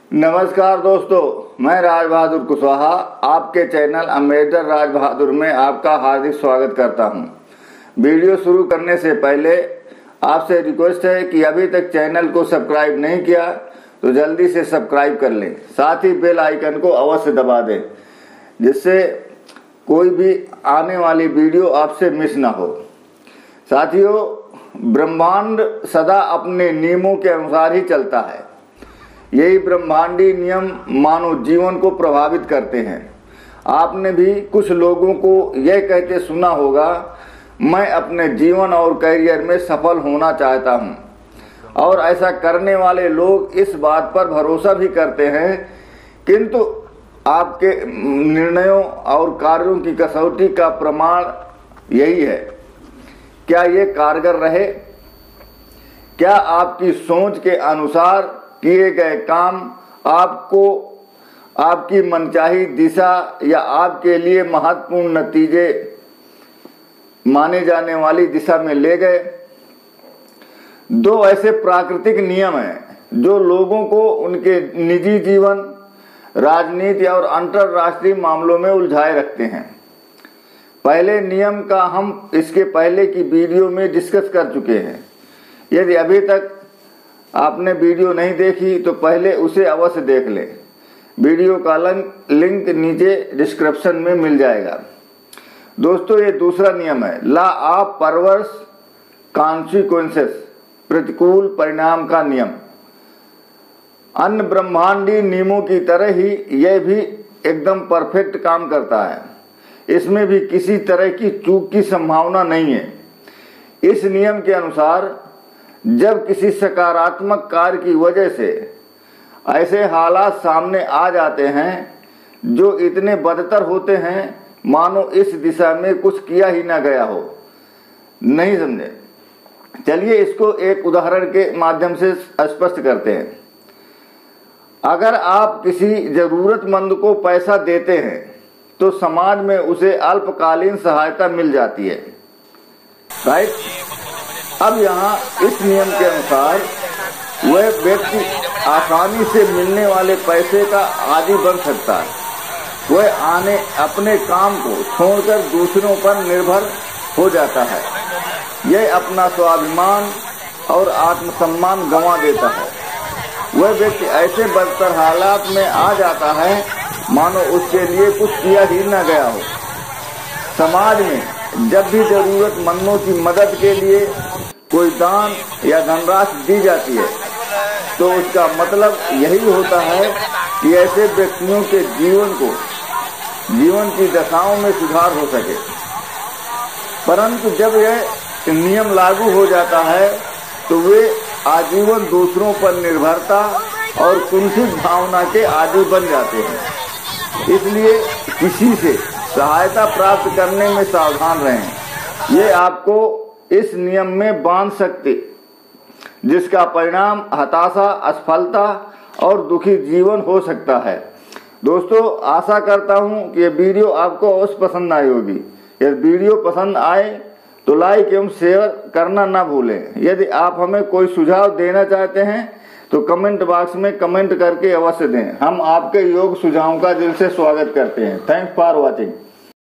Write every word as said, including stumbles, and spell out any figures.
नमस्कार दोस्तों, मैं राज बहादुर कुशवाहा आपके चैनल अम्बेडकर राज बहादुर में आपका हार्दिक स्वागत करता हूं। वीडियो शुरू करने से पहले आपसे रिक्वेस्ट है कि अभी तक चैनल को सब्सक्राइब नहीं किया तो जल्दी से सब्सक्राइब कर लें, साथ ही बेल आइकन को अवश्य दबा दें जिससे कोई भी आने वाली वीडियो आपसे मिस ना हो। साथियों, ब्रह्मांड सदा अपने नियमों के अनुसार ही चलता है। यही ब्रह्मांडी नियम मानव जीवन को प्रभावित करते हैं। आपने भी कुछ लोगों को यह कहते सुना होगा, मैं अपने जीवन और करियर में सफल होना चाहता हूं, और ऐसा करने वाले लोग इस बात पर भरोसा भी करते हैं, किंतु आपके निर्णयों और कार्यों की कसौटी का प्रमाण यही है। क्या ये कारगर रहे? क्या आपकी सोच के अनुसार किए गए काम आपको आपकी मनचाही दिशा या आपके लिए महत्वपूर्ण नतीजे माने जाने वाली दिशा में ले गए? दो ऐसे प्राकृतिक नियम हैं जो लोगों को उनके निजी जीवन, राजनीति और अंतरराष्ट्रीय मामलों में उलझाए रखते हैं। पहले नियम का हम इसके पहले की वीडियो में डिस्कस कर चुके हैं। यदि अभी तक आपने वीडियो नहीं देखी तो पहले उसे अवश्य देख लें। वीडियो का लिंक नीचे डिस्क्रिप्शन में मिल जाएगा। दोस्तों, ये दूसरा नियम है, लॉ ऑफ परवर्स कॉन्सिक्वेंसेस, प्रतिकूल परिणाम का नियम। अन्य ब्रह्मांडीय नियमों की तरह ही यह भी एकदम परफेक्ट काम करता है। इसमें भी किसी तरह की चूक की संभावना नहीं है। इस नियम के अनुसार जब किसी सकारात्मक कार्य की वजह से ऐसे हालात सामने आ जाते हैं जो इतने बदतर होते हैं मानो इस दिशा में कुछ किया ही ना गया हो, नहीं समझे? चलिए इसको एक उदाहरण के माध्यम से स्पष्ट करते हैं। अगर आप किसी जरूरतमंद को पैसा देते हैं तो समाज में उसे अल्पकालीन सहायता मिल जाती है, राइट? अब यहाँ इस नियम के अनुसार वह व्यक्ति आसानी से मिलने वाले पैसे का आदी बन सकता है। वह आने अपने काम को छोड़कर दूसरों पर निर्भर हो जाता है। यह अपना स्वाभिमान और आत्मसम्मान गंवा देता है। वह व्यक्ति ऐसे बदतर हालात में आ जाता है मानो उसके लिए कुछ किया ही न गया हो। समाज में जब भी जरूरतमंदों की मदद के लिए कोई दान या धनराशि दी जाती है तो उसका मतलब यही होता है कि ऐसे व्यक्तियों के जीवन को जीवन की दशाओं में सुधार हो सके। परंतु जब यह नियम लागू हो जाता है तो वे आजीवन दूसरों पर निर्भरता और कुंठित भावना के आदी बन जाते हैं। इसलिए किसी से सहायता प्राप्त करने में सावधान रहें। ये आपको इस नियम में बांध सकते, जिसका परिणाम हताशा, असफलता और दुखी जीवन हो सकता है। दोस्तों, आशा करता हूं कि ये वीडियो आपको अवश्य पसंद आई होगी। यदि वीडियो पसंद आए तो लाइक एवं शेयर करना ना भूलें। यदि आप हमें कोई सुझाव देना चाहते हैं तो कमेंट बॉक्स में कमेंट करके अवश्य दें। हम आपके योग्य सुझावों का दिल से स्वागत करते हैं। Thanks for watching.